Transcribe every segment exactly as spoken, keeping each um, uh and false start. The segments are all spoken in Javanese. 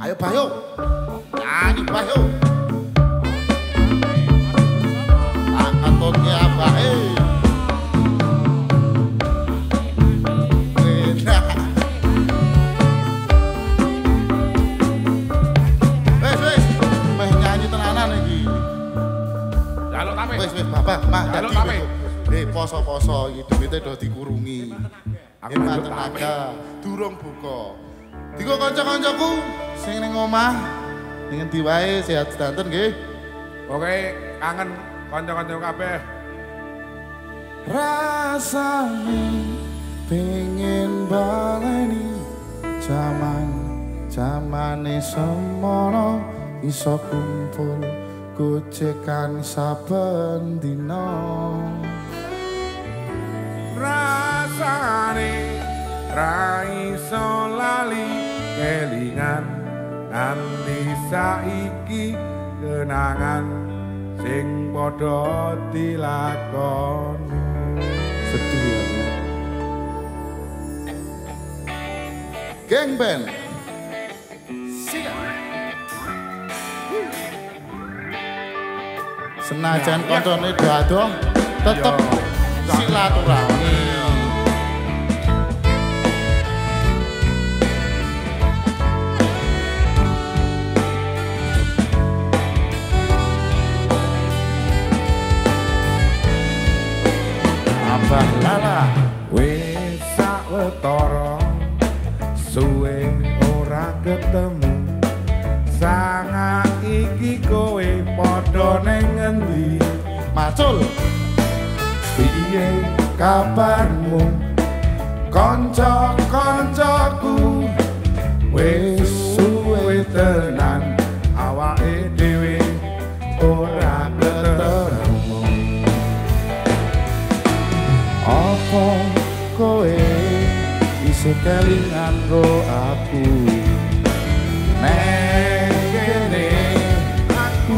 Ayo Bayu. Nyanyi Bayu. Tak ngetutke abake. Wes wes, meh nyanyi tenanan iki. Jaluk tape. Wes wes Bapak, Mak. Jaluk tape. Eh poso-poso iki duwite do dikurungi. Aku Hemat jaluk tape. tenaga, durung buka. Digo kanca-kancaku sing ning omah ning endi wae sehat sedanten nggih. Oke, kangen kanca-kanca kabeh. Rasane pengen baleni jaman jamane semono iso kumpul gojekan saben dina. Rasane ra iso lali kelingan nganti saiki kenangan sing padha dilakoni. Sedih ya. Geng band. Senajan koncone dadoh tetep silaturahmi. Abah Lala Wis sawetara suwe ora ketemu sanga iki kowe padha ning ngendi Macul piye kabarmu kanca-kancaku wis suwe tenan awake dhewe ora ketemu. apa kowe isih kelingan ro aku Nek kene aku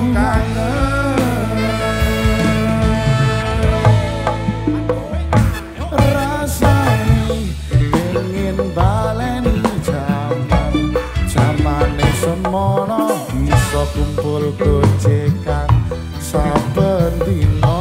kangen rasane pengen baleni jaman jamane semono bisa kumpul gojekan saben dina.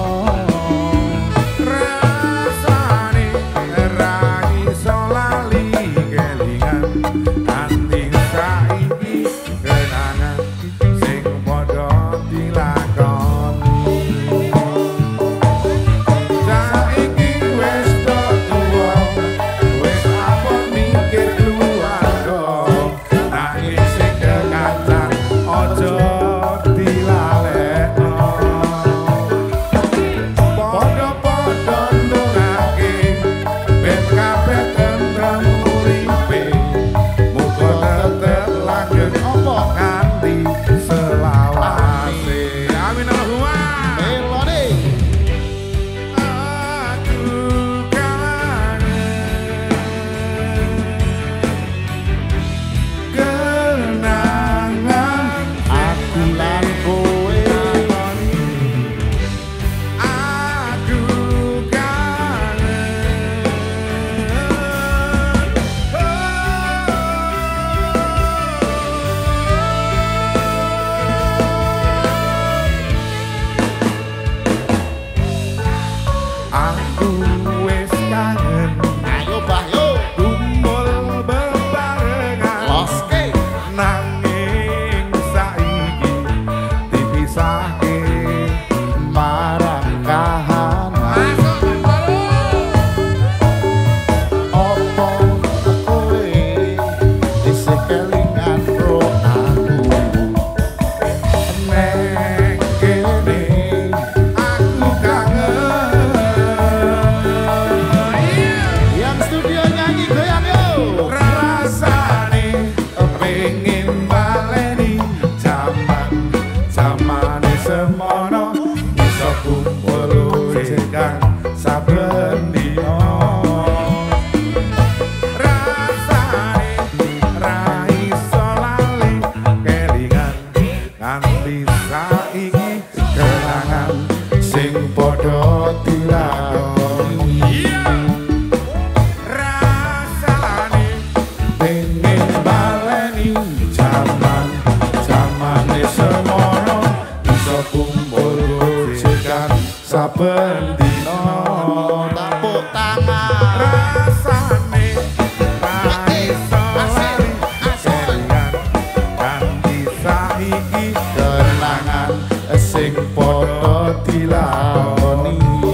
saben dino tepuk tangan rasane ra iso lali kelingan kanthi saiki kenangan sing padha dilakoni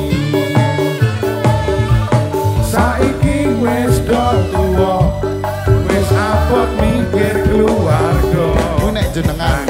saiki wis do tuwa wis abot mikir keluarga ku nek jenengan